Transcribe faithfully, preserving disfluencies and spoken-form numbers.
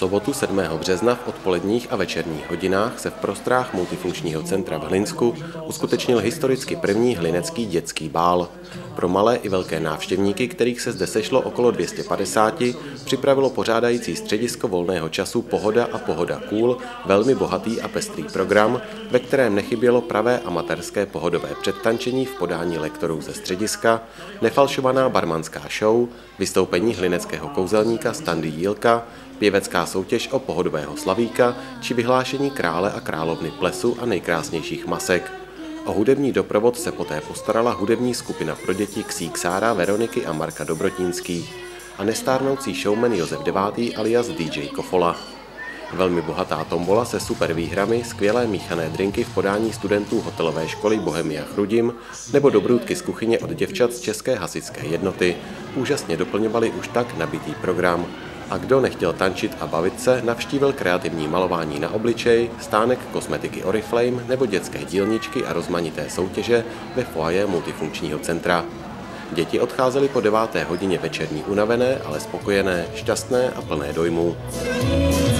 sobotu sedmého března v odpoledních a večerních hodinách se v prostorách multifunkčního centra v Hlinsku uskutečnil historicky první hlinecký dětský bál. Pro malé i velké návštěvníky, kterých se zde sešlo okolo dvě stě padesát, připravilo pořádající středisko volného času Pohoda a Pohoda Cool velmi bohatý a pestrý program, ve kterém nechybělo pravé amatérské pohodové předtančení v podání lektorů ze střediska, nefalšovaná barmanská show, vystoupení hlineckého kouzelníka Standy Jílka, pěvecká soutěž o pohodového slavíka či vyhlášení krále a královny plesu a nejkrásnějších masek. O hudební doprovod se poté postarala hudební skupina pro děti Ksíksára, Veroniky a Marka Dobrotínských a nestárnoucí showman Josef Devátý alias D J Kofola. Velmi bohatá tombola se super výhrami, skvělé míchané drinky v podání studentů hotelové školy Bohemia Chrudim nebo dobrůdky z kuchyně od děvčat z České hasičské jednoty úžasně doplňovali už tak nabitý program. A kdo nechtěl tančit a bavit se, navštívil kreativní malování na obličej, stánek kosmetiky Oriflame nebo dětské dílničky a rozmanité soutěže ve foyer multifunkčního centra. Děti odcházely po deváté hodině večerní unavené, ale spokojené, šťastné a plné dojmů.